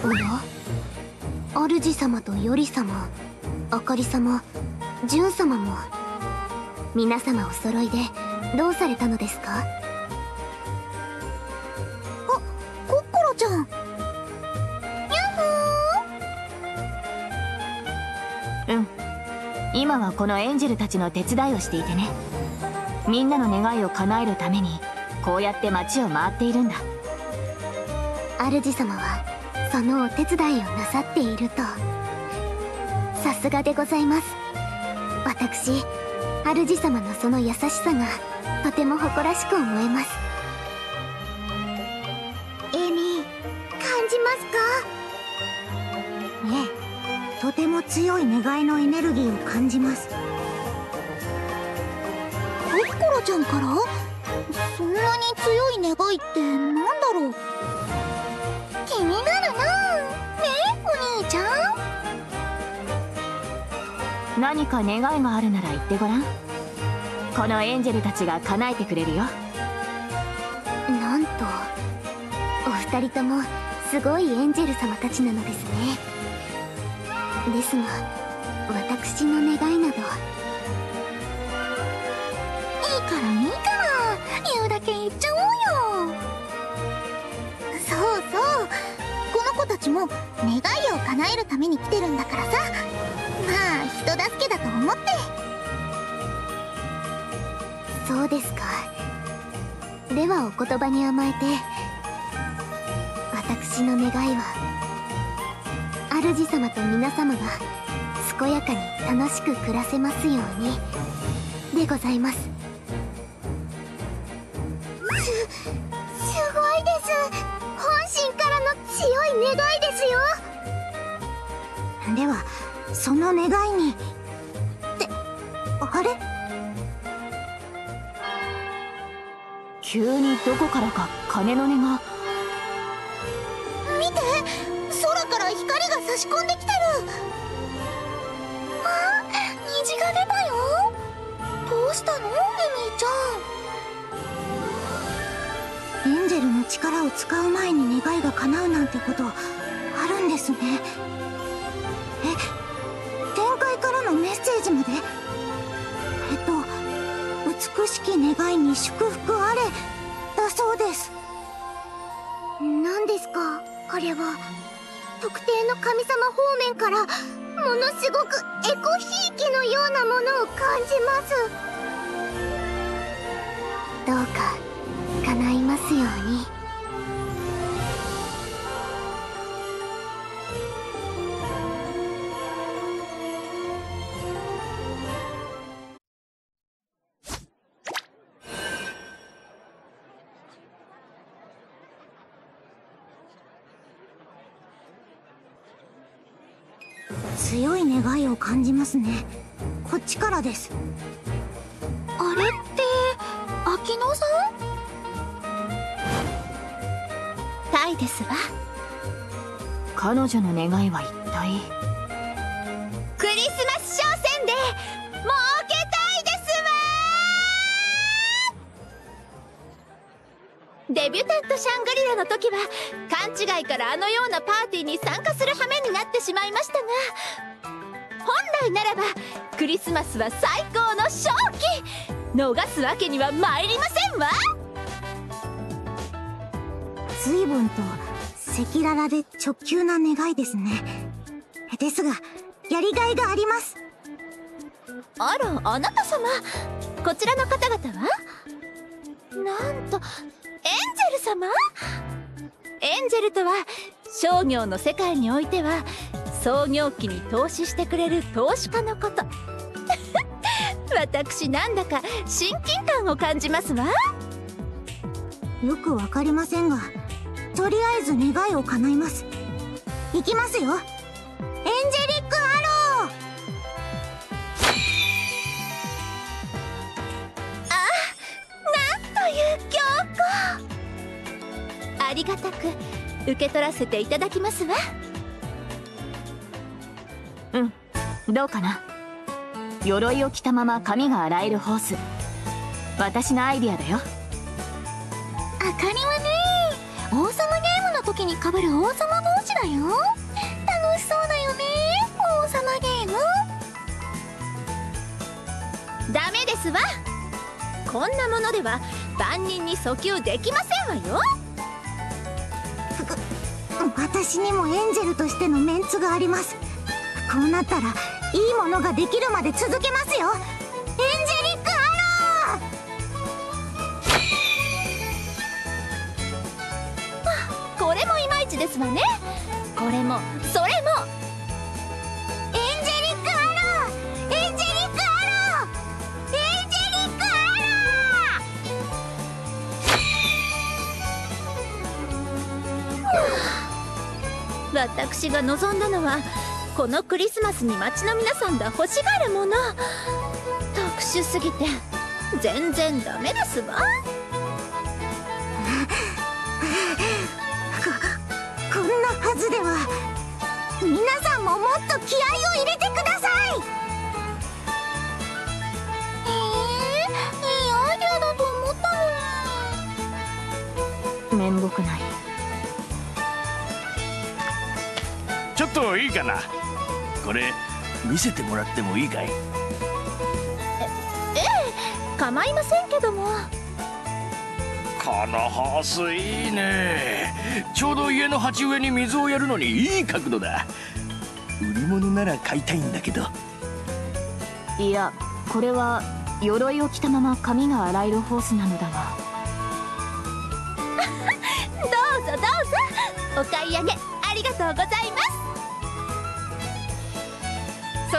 おや、主様とより様、あかり様、じゅん様も皆様お揃いでどうされたのですか？ コッコロちゃん。やっほー。 うん、今はこのエンジェルたちの手伝いをしていてね。みんなの願いを叶えるためにこうやって街を回っているんだ。 主様はそのお手伝いをなさっていると。さすがでございます。私、主様のその優しさがとても誇らしく思えます。 エミ、感じますか？ねえ、とても強い願いのエネルギーを感じます。コッコロちゃんから？そんなに強い願いってなんだろう？気になるな。ねえ、お兄ちゃん。 何か願いがあるなら言ってごらん。このエンジェルたちが叶えてくれるよ。 なんと、お二人ともすごいエンジェル様たちなのですね。ですが、私の願いなど。いいからいいから、言うだけ言っちゃおうよ。そうそう、この子たちも願いを叶えるために来てるんだからさ。まあ人助けだと思って。 そうですか。ではお言葉に甘えて、私の願いは主様と皆様が健やかに楽しく暮らせますようにでございます。 すごいです。本心からの強い願いですよ。ではその願いにってあれ？ 急にどこからか鐘の音が。 見て、空から光が差し込んできてる。あ、虹が出たよ。どうしたのエミーちゃん。エンジェルの力を使う前に願いが叶うなんてことあるんですね。天界からのメッセージまで。美しき願いに祝福あれだそうです。 何ですかあれは？特定の神様方面からものすごくエコひいきのようなものを感じます。どうか叶いますように。 強い願いを感じますね。こっちからです。あれって秋野さん？タイですわ。 彼女の願いは一体？ クリスマス商戦で儲けたいですわ。デビュタントシャングリラの時は勘違いからあのようなパーティーに参加する羽目になってしまいましたが、本来ならばクリスマスは最高の勝機、逃すわけには参りませんわ。随分と赤裸々で直球な願いですね。ですがやりがいがあります。あら、あなた様、こちらの方々はなんとエンジェル様？エンジェルとは商業の世界においては創業期に投資してくれる投資家のこと私なんだか親近感を感じますわ。よくわかりませんが、とりあえず願いを叶えます。いきますよ。エンジェリックアロー。なんという強行。ありがたく受け取らせていただきますわ。 どうかな。鎧を着たまま髪が洗えるホース、私のアイディアだよ。 あかりはね、王様ゲームの時にかぶる王様帽子だよ。楽しそうだよね、王様ゲーム。 ダメですわ。こんなものでは万人に訴求できませんわよ。 私にもエンジェルとしてのメンツがあります。こうなったらいいものができるまで続けますよ。エンジェリックアロー。これもいまいちですわね。これもそれも。 エンジェリックアロー、エンジェリックアロー、エンジェリックアロー。私が望んだのはこのクリスマスに町の皆さんが欲しがるもの。特殊すぎて全然ダメですわ。 こんなはずでは。皆さんももっと気合を入れてください。 いいアイデアだと思ったのに。 面目ない。 ちょっといいかな。これ見せてもらってもいいかい？ 構いませんけども。 このホースいいね。ちょうど家の鉢植えに水をやるのにいい角度だ。売り物なら買いたいんだけど。 いや、これは鎧を着たまま髪が洗えるホースなのだが。 どうぞどうぞ、お買い上げありがとうございます。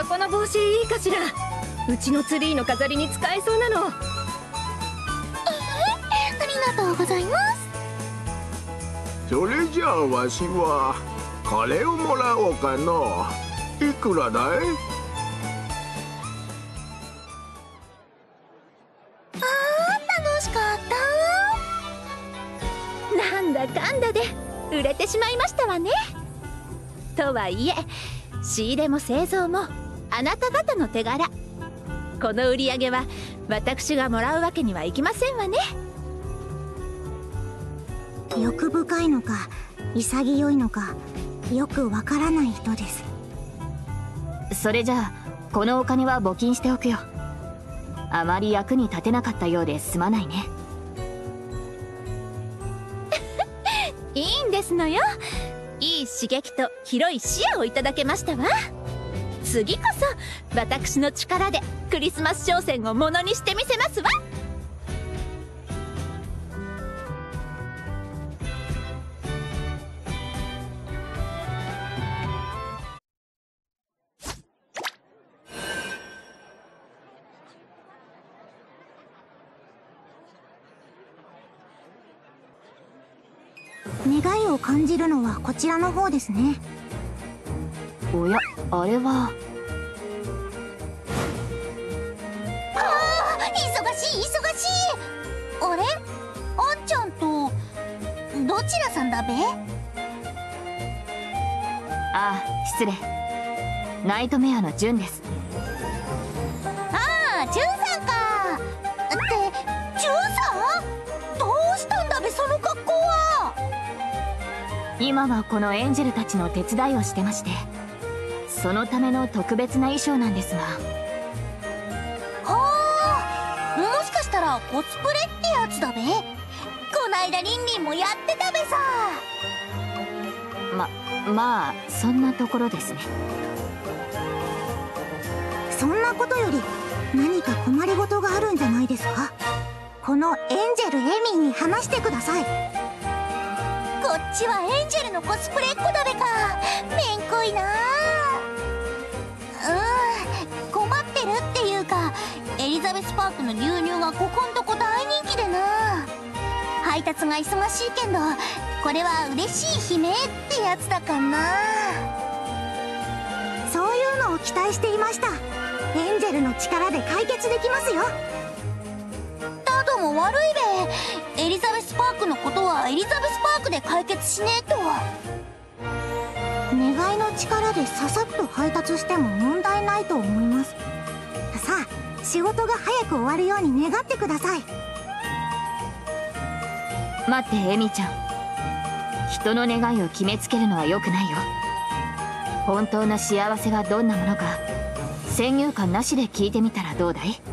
そこの帽子いいかしら。うちのツリーの飾りに使えそうなの。 ありがとうございます。 それじゃあわしはこれをもらおうかの。いくらだい？ 楽しかった。 なんだかんだで売れてしまいましたわね。とはいえ仕入れも製造もあなた方の手柄。この売り上げは私がもらうわけにはいきませんわね。 欲深いのか潔いのかよくわからない人です。 それじゃあこのお金は募金しておくよ。あまり役に立てなかったようですまないね。 いいんですのよ。いい刺激と広い視野をいただけましたわ。次こそ私の力でクリスマス商戦をものにしてみせますわ。 願いを感じるのはこちらの方ですね。 おや、あれは。 忙しい忙しい。あれ、あんちゃんとどちらさんだべ？ ああ、失礼。ナイトメアのジュンです。 ああ、ジュンさんか。ってジュンさん？どうしたんだべその格好は。 今はこのエンジェルたちの手伝いをしてまして、そのための特別な衣装なんですが。 はあ、もしかしたらコスプレってやつだべ。こないだリンリンもやってたべさ。 まあそんなところですね。 そんなことより何か困りごとがあるんじゃないですか。このエンジェルエミーに話してください。 こっちはエンジェルのコスプレっ子だべか。めんこいな。困ってるっていうか、エリザベスパークの牛乳がここんとこ大人気でな。配達が忙しいけど、これは嬉しい悲鳴ってやつだかな。 そういうのを期待していました。エンジェルの力で解決できますよ。 だども悪いべ。エリザベスパークのことはエリザベスパークで解決しねえと。 願いの力でささっと配達しても問題ないと思います。さあ、仕事が早く終わるように願ってください。 待ってエミちゃん、 人の願いを決めつけるのは良くないよ。本当の幸せがどんなものか先入観なしで聞いてみたらどうだい？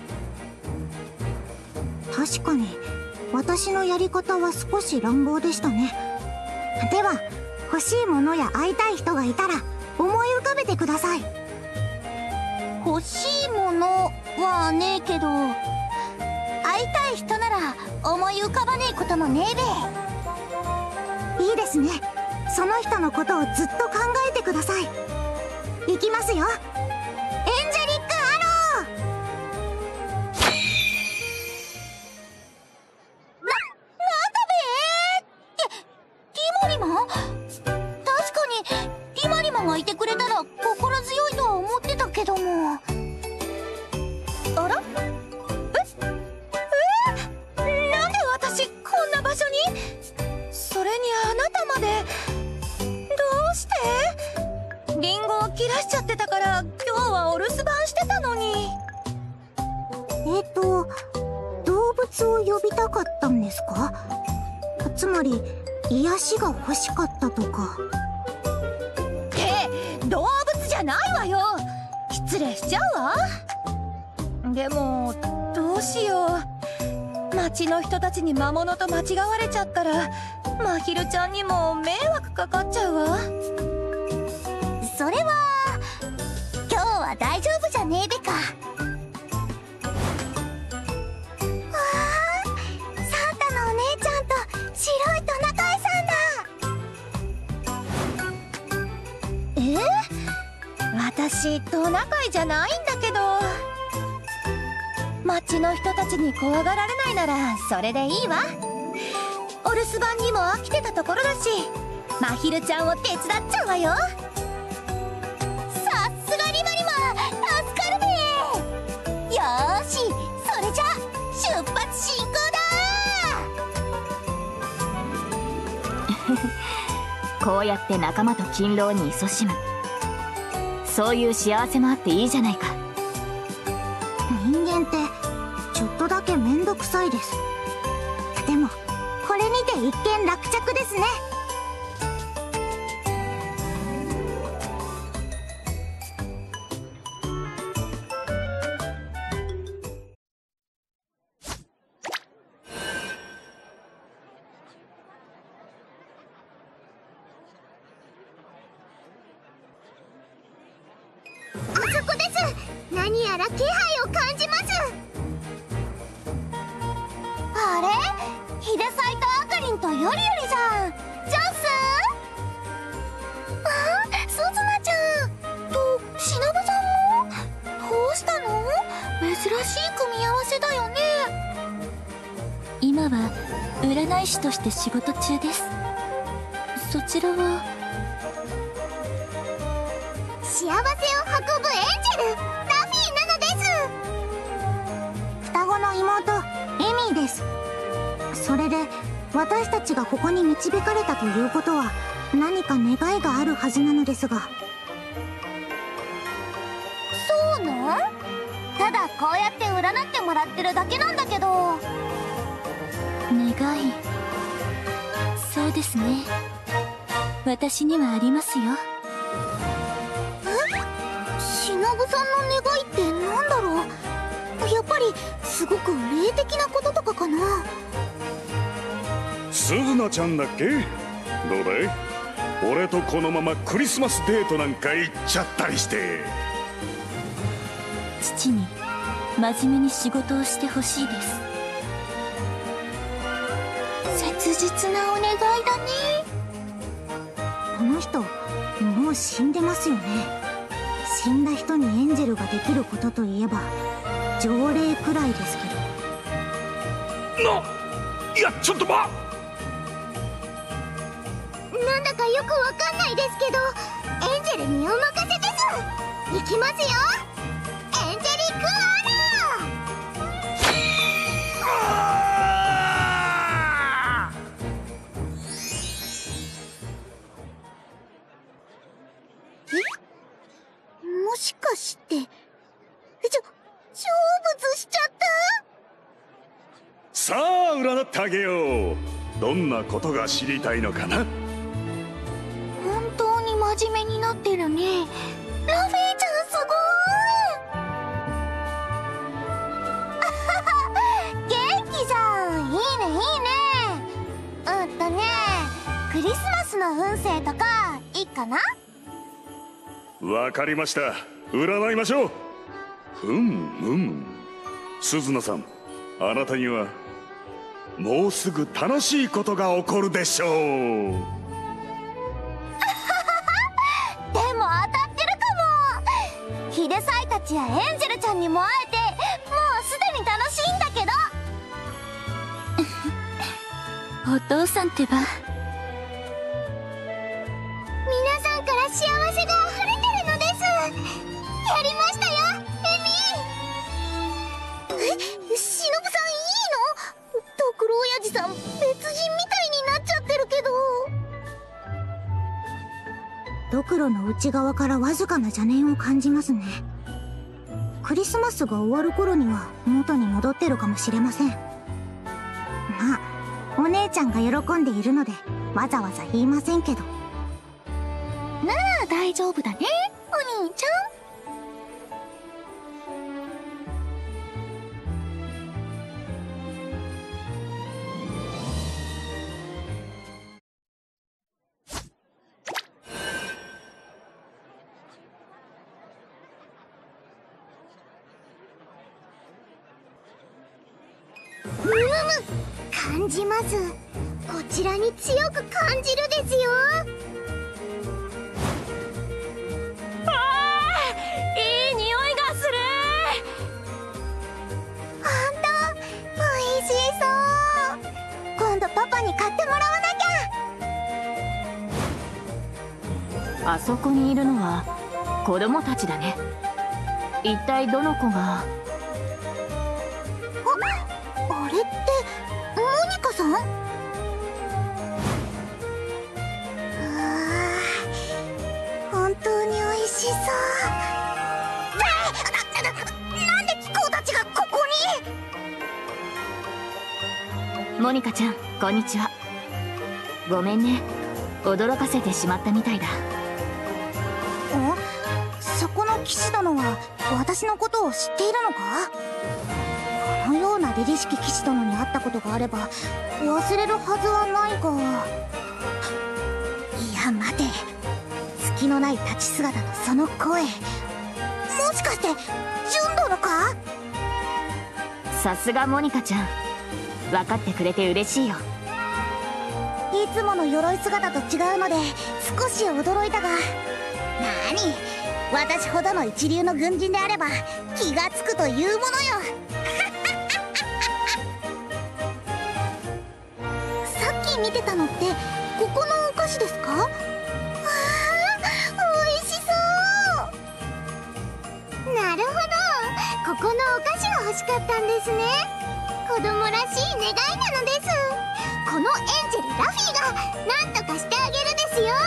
確かに私のやり方は少し乱暴でしたね。では欲しいものや会いたい人がいたら思い浮かべてください。 欲しいものはねえけど、会いたい人なら思い浮かばねえこともねえべ。 いいですね。その人のことをずっと考えてください。いきますよ。エンジェリック・アロー。 なんだべー。ティモリマン？確かにティモリマンがいてくれたら心強いとは思ってたけども。あら？なんで私こんな場所に？それにあなたまで。どうして？リンゴを切らしちゃってたから今日はお留守番してたのに。 動物を呼びたかったんですか？つまり癒しが欲しかったとか。 動物じゃないわよ。失礼しちゃうわ。でもどうしよう。町の人たちに魔物と間違われちゃったらまひるちゃんにも迷惑かかっちゃうわ。それは今日は大丈夫じゃねえべか。わあ、サンタのお姉ちゃんと白いトナカイさんだ。私トナカイじゃないんだけど。町の人たちに怖がられないならそれでいいわ。お留守番にも飽きてたところだし、まひるちゃんを手伝っちゃうわよ。さすがリマリマ、助かるべ。よーし、それじゃ出発進行だ。 こうやって仲間と勤労に勤しむ、そういう幸せもあっていいじゃないか。 人間ってちょっとだけめんどくさいです。でもこれにて一件落着ですね。 あそこです。何やら気配を感じます。 あれ、ヒデサイとアカリンとヨリヨリじゃん。ジャンス？あ、スズナちゃんとシナブさんも。どうしたの？珍しい組み合わせだよね。今は占い師として仕事中です。そちらは？ 幸せを運ぶエンジェル、ラフィーなのです。 双子の妹エミーです。それで私たちがここに導かれたということは何か願いがあるはずなのですが。 そうなん？ただこうやって占ってもらってるだけなんだけど。願い、そうですね。私にはありますよ。 しのぶさんの願いってなんだろう。やっぱりすごく霊的なこととかかな。 すずなちゃんだっけ？どうだい？俺とこのままクリスマスデートなんか行っちゃったりして。 父に真面目に仕事をしてほしいです。切実なお願いだね。 この人もう死んでますよね。死んだ人にエンジェルができることといえば条例くらいですけど。 いや、ちょっと待っ。 なんだかよくわかんないですけど、エンジェルにお任せです。いきますよ、エンジェリック・もしかして成仏しちゃった？ さあ占ってあげよう。 どんなことが知りたいのかな？ 本当に真面目になってるね。ラフィーちゃんすごい元気じゃん。いいねいいね。クリスマスの運勢とかいいかな？ わかりました。占いましょう。鈴菜さん、あなたにはもうすぐ楽しいことが起こるでしょう。 でも当たってるかも。ヒデサイたちやエンジェルちゃんにも会えて、もうすでに楽しいんだけど。お父さんってば、皆さんから幸せが溢れてるのです。やりましたよ、エミー。しのぶさんいいの？ドクロ親父さん別人みたいになっちゃってるけど。 ドクロの内側からわずかな邪念を感じますね。クリスマスが終わる頃には元に戻ってるかもしれません。まあお姉ちゃんが喜んでいるのでわざわざ言いませんけど。 なあ大丈夫だね、お兄ちゃん。 感じます。こちらに強く感じるですよ。 いい匂いがする。 ほんとおいしそう。今度パパに買ってもらわなきゃ。 あそこにいるのは子供たちだね。一体どの子が。 あれってモニカさん？本当に美味しそう。なんで気候たちがここに？ モニカちゃん、こんにちは。ごめんね、驚かせてしまったみたいだ。 そこの騎士殿は私のことを知っているのか？このような凛々しき騎士殿に会ったことがあれば忘れるはずはないが。いや待て、隙のない立ち姿のその声、もしかしてジュン殿か？ さすがモニカちゃん、分かってくれて嬉しいよ。 いつもの鎧姿と違うので少し驚いたが、なに、私ほどの一流の軍人であれば気がつくというものよ。さっき見てたのってここのお菓子ですか？わあ、おいしそう。 なるほど、ここのお菓子が欲しかったんですね。子供らしい願いなのです。このエンジェルラフィーが何とかしてあげるですよ。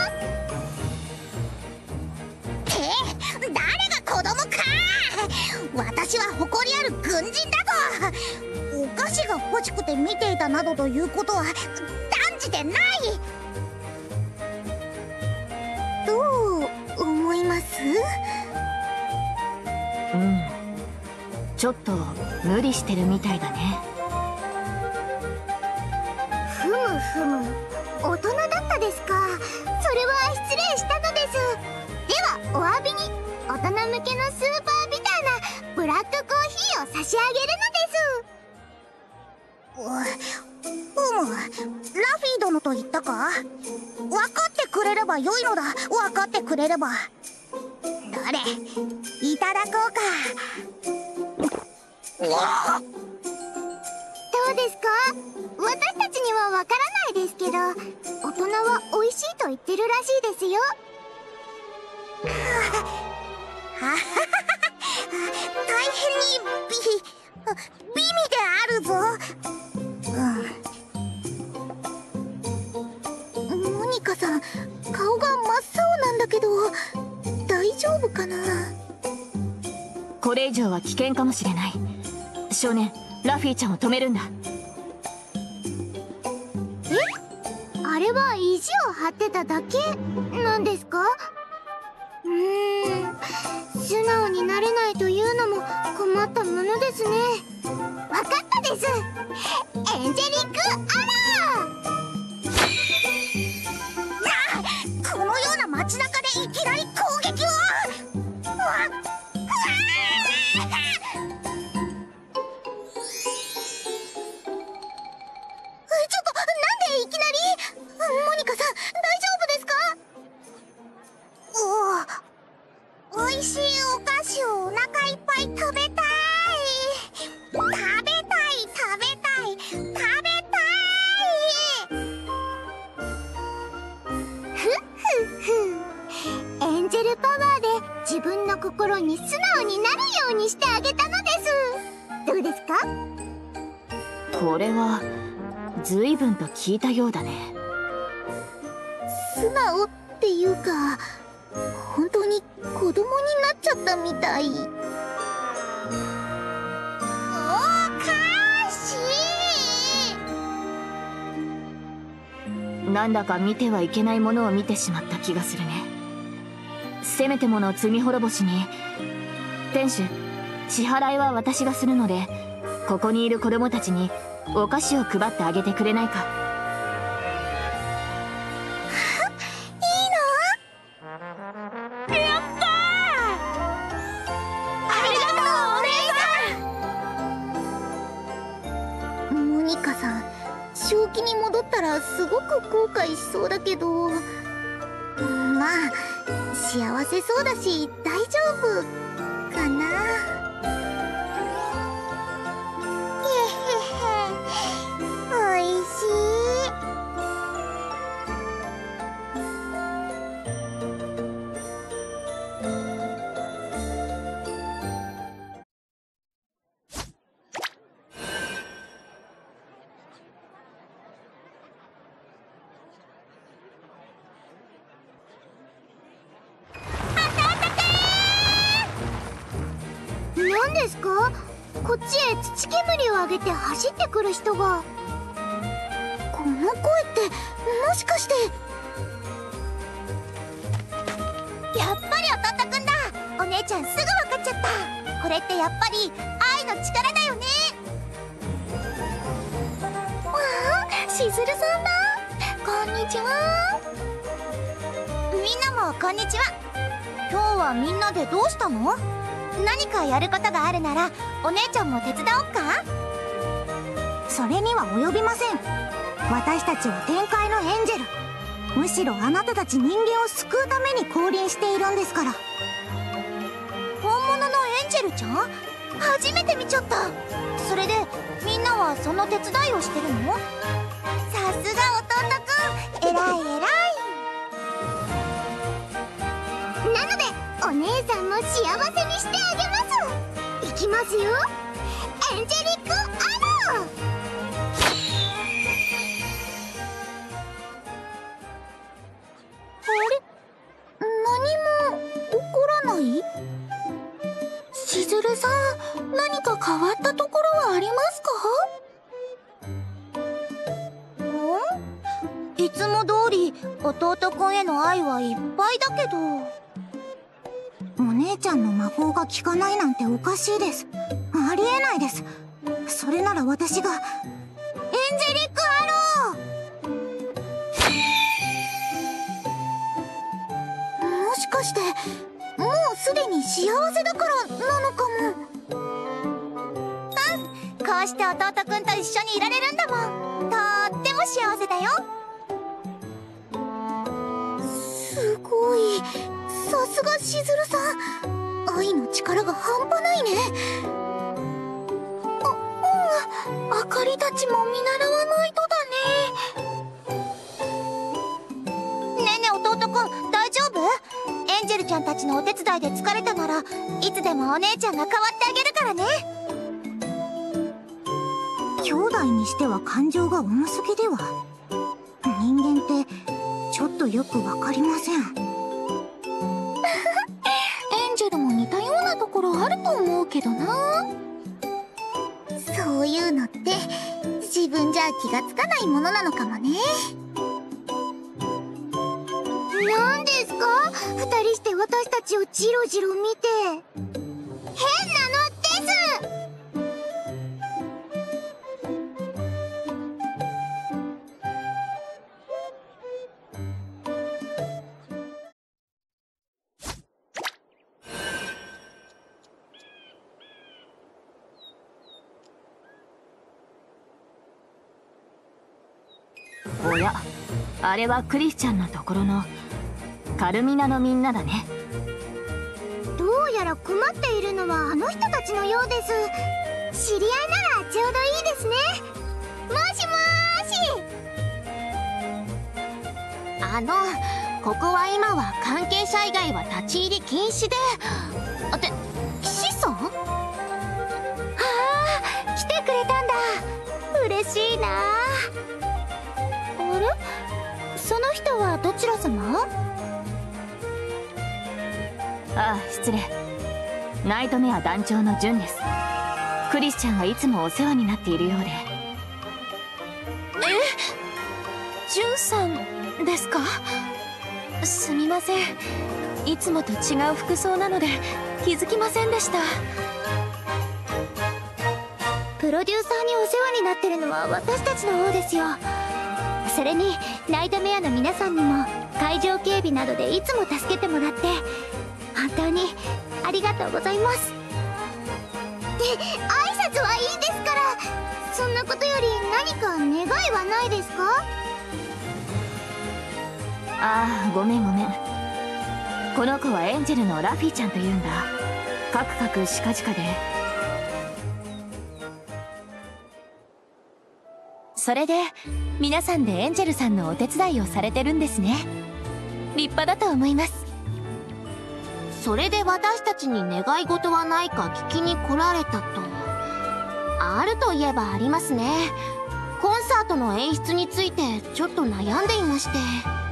誰が子供か。私は誇りある軍人だぞ。お菓子が欲しくて見ていたなどということは断じてない。どう思います？ ちょっと無理してるみたいだね。 ふむふむ、大人だったですか。それは失礼したのです。ではお詫びに大人向けのスーパービターなブラックコーヒーを差し上げるのです。 ラフィー殿と言ったか？分かってくれればよいのだ。分かってくれれば。どれ、いただこうか。 どうですか？私たちにはわからないですけど、大人は美味しいと言ってるらしいですよ。 大変に美味であるぞ。モニカさん、顔が真っ青なんだけど大丈夫かな？ これ以上は危険かもしれない。少年、ラフィーちゃんを止めるんだ。 え？ あれは意地を張ってただけなんですか？素直になれないというのも困ったものですね。 わかったです。エンジェリックアラー。このような街中でいきなり攻撃はちょっと、なんでいきなり？モニカさん、大丈夫ですか？おいしいお菓子をお腹いっぱい食べたい。食べたい、食べたい、食べたい。 ふっふっふ。エンジェルパワーで自分の心に素直になるようにしてあげたのです。どうですか？ これは随分と聞いたようだね。 素直っていうか、本当に子供になっちゃったみたい。 おかしい。なんだか見てはいけないものを見てしまった気がするね。せめてもの罪滅ぼしに、店主、支払いは私がするので、ここにいる子供たちにお菓子を配ってあげてくれないか。 正気に戻ったらすごく後悔しそうだけど、まあ幸せそうだし大丈夫かな。 おいしい。 何ですか？こっちへ土煙を上げて走ってくる人が。この声ってもしかして。 やっぱり弟くんだ。お姉ちゃんすぐ分かっちゃった。これってやっぱり愛の力だよね。 わあ、しずるさんだ。こんにちは。 みんなもこんにちは。今日はみんなでどうしたの？何かやることがあるならお姉ちゃんも手伝おっか？それには及びません。私たちは天界のエンジェル。むしろあなたたち人間を救うために降臨しているんですから。本物のエンジェルちゃん？初めて見ちゃった。それでみんなはその手伝いをしてるの？さすが弟くん、偉い偉い。 なのでお姉さんも幸せにしてあげます。いきますよ、エンジェリックアロー。あれ、何も起こらない？しずるさん、何か変わったところはありますか？ いつも通り弟くんへの愛はいっぱいだけど。 お姉ちゃんの魔法が効かないなんておかしいです。ありえないです。それなら私がエンジェリックアロー。もしかしてもうすでに幸せだからなのかも。 こうして弟くんと一緒にいられるんだもん。とっても幸せだよ。 すごい、さすがしずるさん、愛の力が半端ないね。あかりたちも見習わないとだね。 ねえねえ弟くん、大丈夫？エンジェルちゃんたちのお手伝いで疲れたならいつでもお姉ちゃんが代わってあげるからね。 兄弟にしては感情が重すぎでは。人間ってちょっとよくわかりません。 エンジェルも似たようなところあると思うけどな。そういうのって自分じゃ気がつかないものなのかもね。 何ですか？二人して私たちをジロジロ見て。変なのです。 おや、あれはクリスチャンのところのカルミナのみんなだね。 どうやら困っているのはあの人たちのようです。知り合いならちょうどいいですね。もしもーし。ここは今は関係者以外は立ち入り禁止で。って子孫？ はあ、来てくれたんだ。嬉しいな。 あれ？その人はどちら様？ ああ、失礼。ナイトメア団長のジュンです。クリスチャンがいつもお世話になっているようで。 ジュンさんですか？すみません、いつもと違う服装なので気づきませんでした。 プロデューサーにお世話になってるのは私たちの方ですよ。それにナイトメアの皆さんにも会場警備などでいつも助けてもらって本当にありがとうございます。で、挨拶はいいですから。そんなことより何か願いはないですか？ ああ、ごめんごめん。この子はエンジェルのラフィーちゃんというんだ。カクカクシカジカで。 それで皆さんでエンジェルさんのお手伝いをされてるんですね。立派だと思います。それで私たちに願い事はないか聞きに来られたと。あるといえばありますね。コンサートの演出についてちょっと悩んでいまして。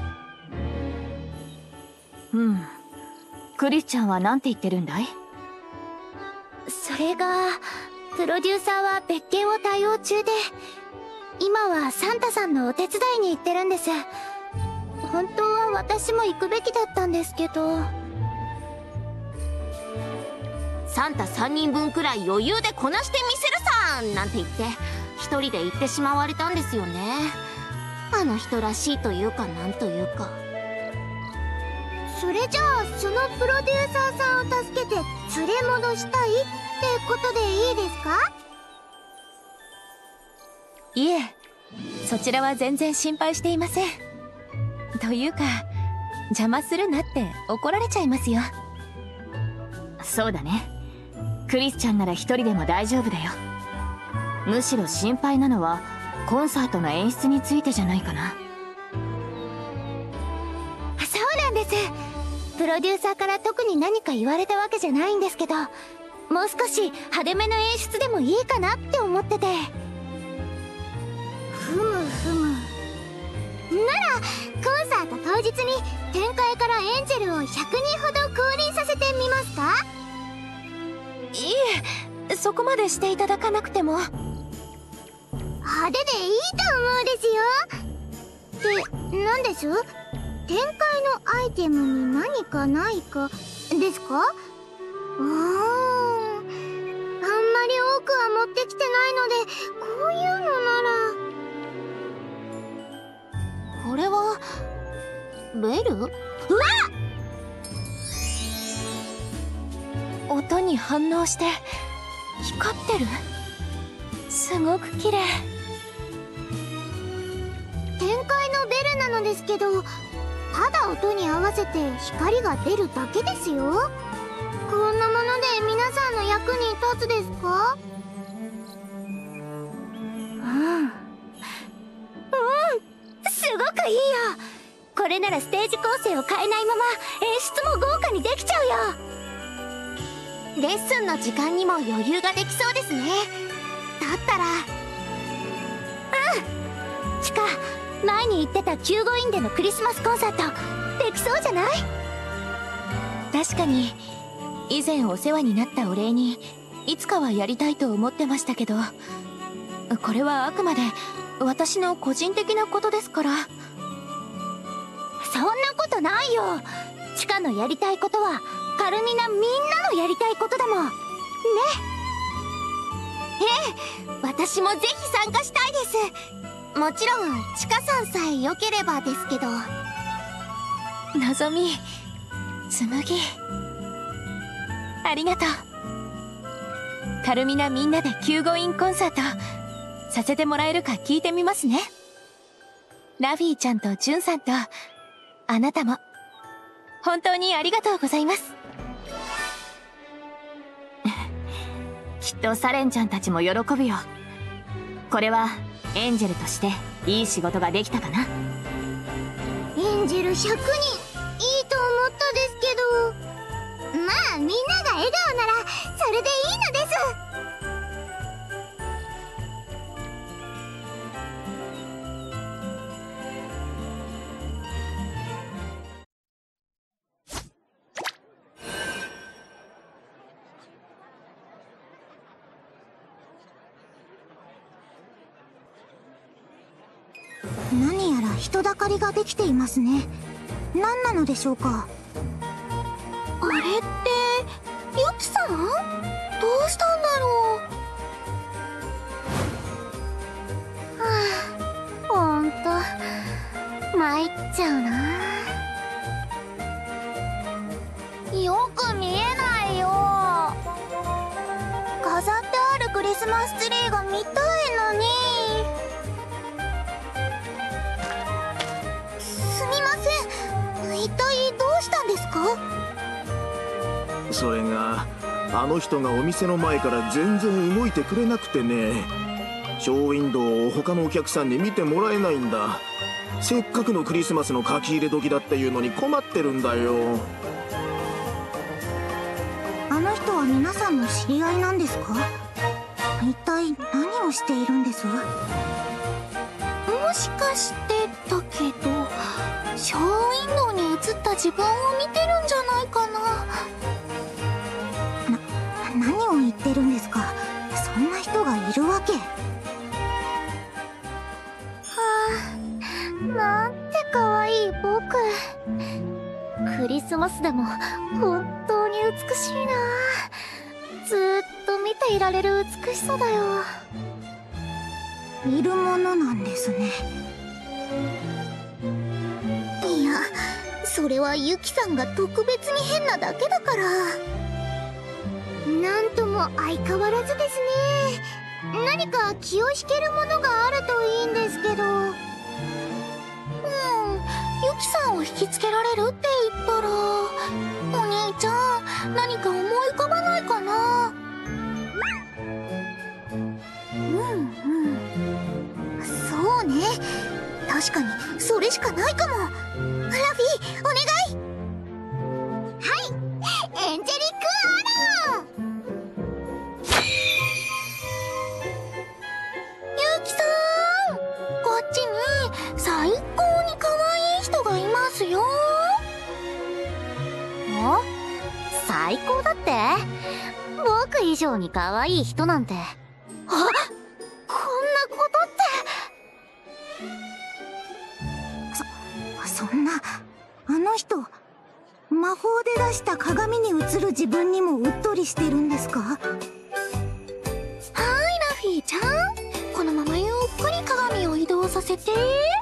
クリスチャンは何て言ってるんだい？ それがプロデューサーは別件を対応中で今はサンタさんのお手伝いに行ってるんです。本当は私も行くべきだったんですけど。 サンタ3人分くらい余裕でこなしてみせるさんなんて言って一人で行ってしまわれたんですよね。あの人らしいというかなんというか。 それじゃあそのプロデューサーさんを助けて連れ戻したいってことでいいですか？ いえ、そちらは全然心配していません。というか邪魔するなって怒られちゃいますよ。 そうだね。クリスチャンなら一人でも大丈夫だよ。むしろ心配なのはコンサートの演出についてじゃないかな。 そうなんです。プロデューサーから特に何か言われたわけじゃないんですけど、もう少し派手めの演出でもいいかなって思ってて。ふむふむ。ならコンサート当日に天界からエンジェルを100人ほど降臨させてみますか？ いえ、そこまでしていただかなくても。 派手でいいと思うですよ。って何です？展開のアイテムに何かないかですか？あんまり多くは持ってきてないのでこういうのなら。 これはベル？うわっ！音に反応して光ってる。すごく綺麗。 展開のベルなのですけど、ただ音に合わせて光が出るだけですよ。こんなもので皆さんの役に立つですか？すごくいいよ。これならステージ構成を変えないまま演出も豪華にできちゃうよ。 レッスンの時間にも余裕ができそうですね。だったらチカ、前に言ってた救護院でのクリスマスコンサートできそうじゃない？ 確かに以前お世話になったお礼にいつかはやりたいと思ってましたけど、これはあくまで私の個人的なことですから。 そそんなことないよ。チカのやりたいことはカルミナみんなのやりたいことだもんね。ええ、私もぜひ参加したいです。もちろんチカさんさえ良ければですけど。 のぞみ、つむぎ、ありがとう。カルミナみんなで救護員コンサートさせてもらえるか聞いてみますね。ラフィーちゃんとジュンさんとあなたも本当にありがとうございます。きっとサレンちゃんたちも喜ぶよ。これはエンジェルとしていい仕事ができたかな。 エンジェル100人いいと思ったですけど、まあみんなが笑顔ならそれでいいのです。 何やら人だかりができていますね。何なのでしょうか。 あれってユキさん？どうしたんだろう。はあ、ほんと参っちゃうな。よく見えないよ。飾ってあるクリスマスツリーが見たいのに。すみません、一体どうしたんですか？ それがあの人がお店の前から全然動いてくれなくてね。ショーウィンドウを他のお客さんに見てもらえないんだ。せっかくのクリスマスの書き入れ時だっていうのに困ってるんだよ。 あの人は皆さんの知り合いなんですか？一体何をしているんです？ もしかしてだけど、ショーウィンドウに映った自分を見てるんじゃないかな。 何を言ってるんですか？そんな人がいるわけ。 なんて可愛い僕。クリスマスでも本当に美しいな。ずーっと見ていられる美しさだよ。 いるものなんですね。 いや、それはユキさんが特別に変なだけだから。なんとも相変わらずですね。何か気を引けるものがあるといいんですけど。ユキさんを引きつけられるって言ったら、お兄ちゃん何か思い浮かばないかな。そうね、確かにそれしかないかも。ラフィー、お願い。はい、エンジェリックアロー。ユキさん、こっちに最高に可愛い人がいますよ。お？最高だって？僕以上に可愛い人なんて。あ、こんなことって。 そんな、あの人魔法で出した鏡に映る自分にもうっとりしてるんですか？ はい、ラフィーちゃん、このままゆっくり鏡を移動させて。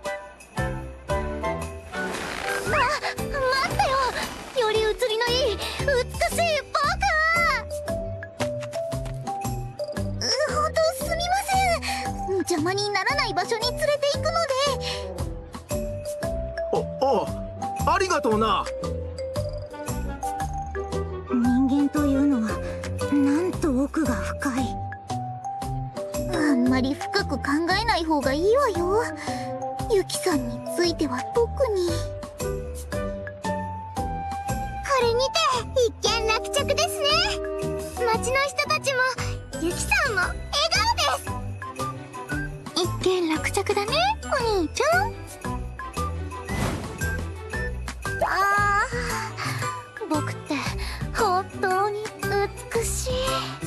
待ってよ、より映りのいい美しい僕。ほんとすみません、邪魔にならない場所に連れて行くので。 ありがとうな。 人間というのはなんと奥が深い。 あんまり深く考えない方がいいわよ。ユキさんについては特に。これにて一件落着ですね。街の人たちもユキさんも笑顔です。一件落着だね、お兄ちゃん。僕って本当に美しい。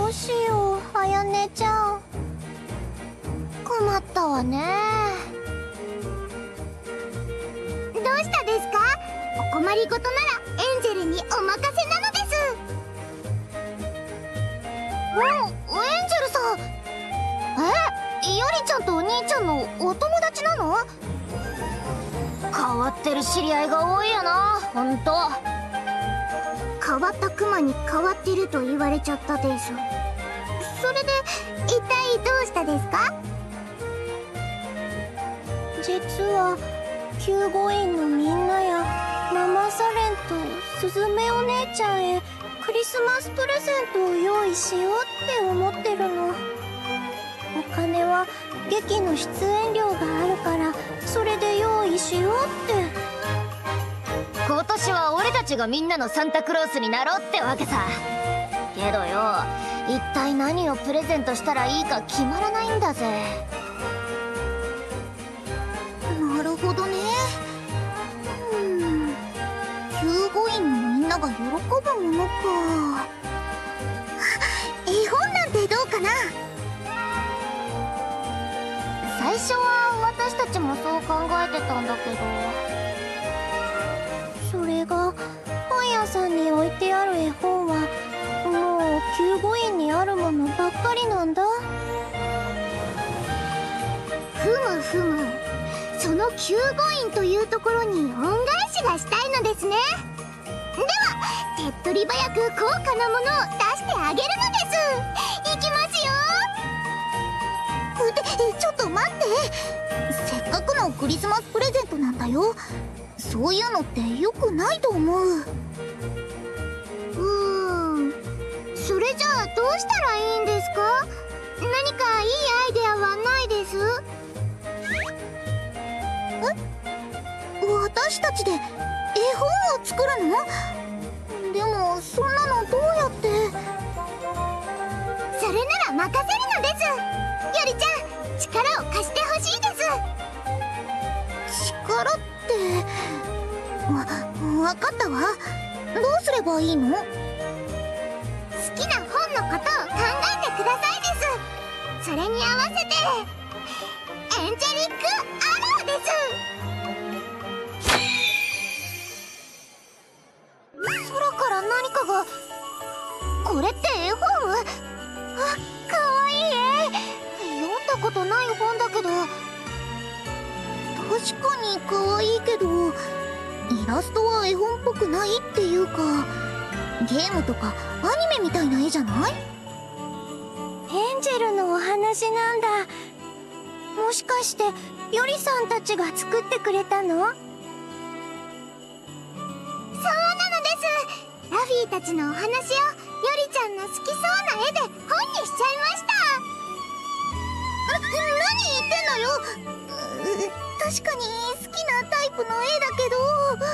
うしよう、あやねちゃん。困ったわね。 どうしたですか？お困りごとならエンジェルにお任せなのです。エンジェルさん、ゆりちゃんとお兄ちゃんのお友達なの？ 変わってる知り合いが多いよな、ほんと。 変わったクマに変わってると言われちゃったです。それで一体どうしたですか？ 実は救護員のみんなやママサレンとスズメお姉ちゃんへクリスマスプレゼントを用意しようって思ってるの。お金は劇の出演料があるからそれで用意しようって。 今年は俺たちがみんなのサンタクロースになろうってわけさ。けどよ、一体何をプレゼントしたらいいか決まらないんだぜ。 なるほどね。救護員のみんなが喜ぶものか。絵本なんてどうかな？ 最初は私たちもそう考えてたんだけど、それが本屋さんに置いてある絵本はもう救護員にあるものばっかりなんだ。 ふむ、その救護員というところに恩返しがしたいのですね。では手っ取り早く高価なものを出してあげるのです。いきますよ。ちょっと待って、せっかくのクリスマスプレゼントなんだよ。そういうのって良くないと思う。それじゃあどうしたらいいんですか？何かいいアイデアはないです？私たちで絵本を作るの？でもそんなのどうやって？それなら任せるのです。よりちゃん、力を貸してほしいです。力って、わかったわ。どうすればいいの？好きな本のことを考えてくださいです。それに合わせてエンジェリックアローです。空から何かが。これって絵本？かわいい絵。読んだことない本だけど。確かにかわいいけど、イラストは絵本っぽくないっていうか、ゲームとかアニメみたいな絵じゃない？ エンジェルのお話なんだ。もしかしてヨリさんたちが作ってくれたの？そうなのです。ラフィーたちのお話をヨリちゃんの好きそうな絵で本にしちゃいました。何言ってんのよ。確かに好きなタイプの絵だけど、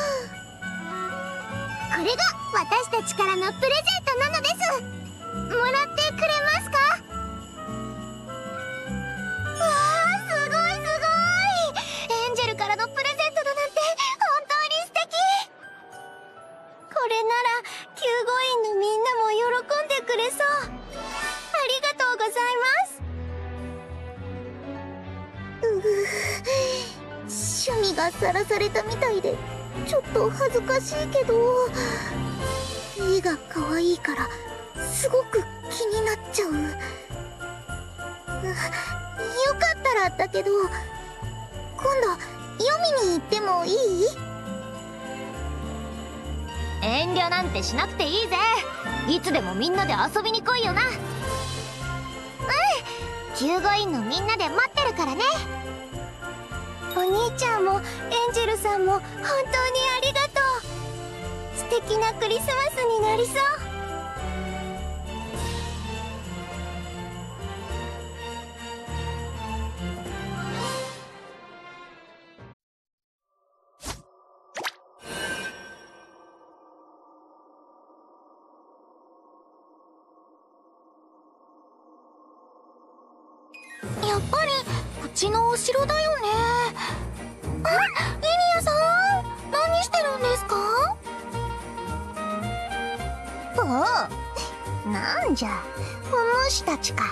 これが私たちからのプレゼントなのです。もらってくれますか？わあ、すごいすごい。エンジェルからのプレゼントだなんて本当に素敵。これなら救護員のみんなも喜んでくれそう。ありがとうございます。 趣味がさらされたみたいでちょっと恥ずかしいけど、絵が可愛いからすごく気になっちゃう。よかったらだけど、今度読みに行ってもいい？ 遠慮なんてしなくていいぜ。いつでもみんなで遊びに来いよな。 救護員のみんなで待ってるからね。 お兄ちゃんもエンジェルさんも本当にありがとう。素敵なクリスマスになりそう。 やっぱりこっちのお城だよね。リニアさん、何してるんですか？ なんじゃ、お主たちか。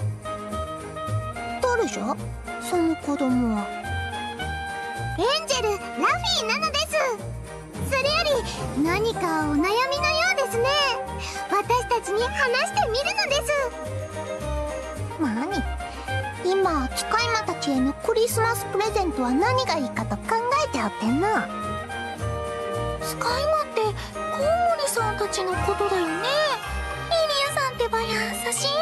誰じゃその子供は。 エンジェル、ラフィーなのです。それより何かお悩みのようですね。私たちに話してみるのです。 何？今使い魔たちへのクリスマスプレゼントは何がいいかと考えておってんな。使い魔ってコウモリさんたちのことだよね。リリアさんってば優しい。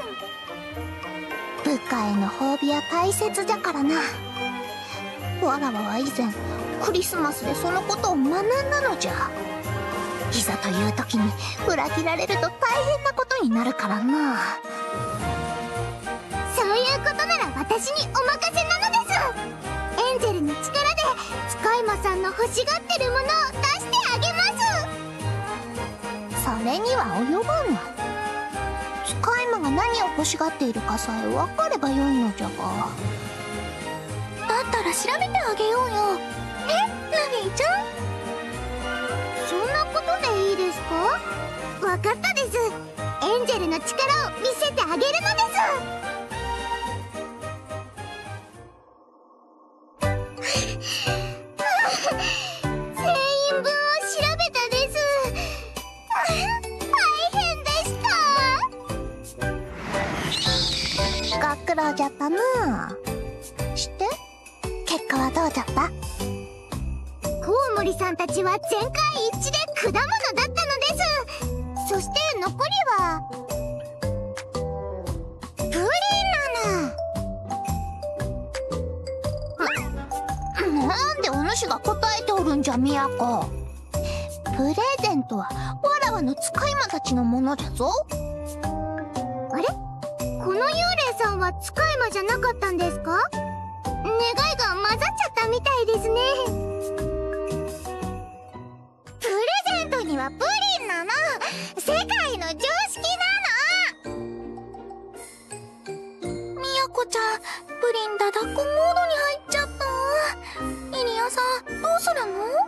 部下への褒美は大切じゃからな。わらわは以前クリスマスでそのことを学んだのじゃ。いざという時に裏切られると大変なことになるからな。 そういうことなら私にお任せなのです。エンジェルの力で使い魔さんの欲しがってるものを出してあげます。 それには及ばんわ。使い魔が何を欲しがっているかさえ分かればよいのじゃが。だったら調べてあげようよ。ね、ラフィーちゃん。 そんなことでいいですか？わかったです。エンジェルの力を見せてあげるのです。全員分を調べたです。大変でした。 ご苦労じゃったな。して結果はどうじゃった？ コウモリさんたちは全会一致で果物だったのです。そして残りはプリンなの。 なんでお主が答えておるんじゃ、ミヤコ。プレゼントはわらわの使い魔たちのものじゃぞ。 あれ？この幽霊さんは使い魔じゃなかったんですか？願いが混ざっちゃったみたいですね。プレゼントにはプリンなの。世界の常識なの。 ミヤコちゃん、プリンだだっこモードに入っちゃった。イリアさん、どうす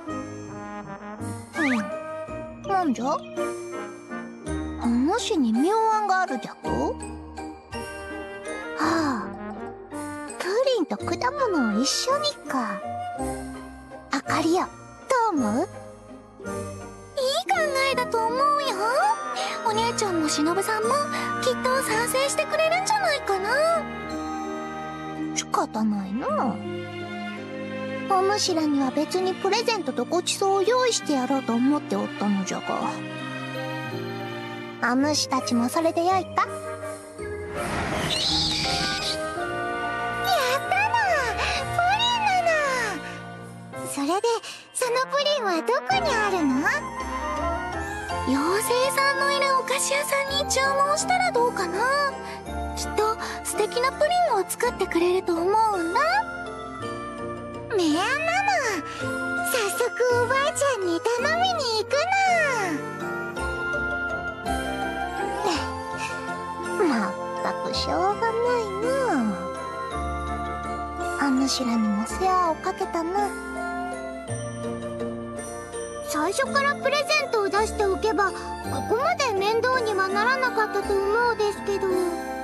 るの？なんじゃ？お主に妙案があるじゃと？はあ、プリンと果物を一緒にか。あかりよ、どう思う？いい考えだと思うよ。お姉ちゃんもしのぶさんもきっと賛成してくれるんじゃないかな。仕方ないな。おむしらには別にプレゼントとごちそうを用意してやろうと思っておったのじゃが。おむしたちもそれでよいか？ それでそのプリンはどこにあるの？ 妖精さんのいるお菓子屋さんに注文したらどうかな。きっと素敵なプリンを作ってくれると思うんだ。 メアママ、早速おばあちゃんに頼みに行くな。 まったくしょうがないな。おぬしらにも世話をかけたな。 最初からプレゼントを出しておけばここまで面倒にはならなかったと思うですけど。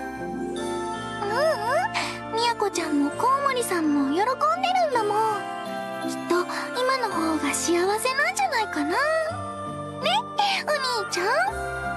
みやこちゃんもコウモリさんも喜んでるんだもん。きっと今の方が幸せなんじゃないかな。ね、お兄ちゃん。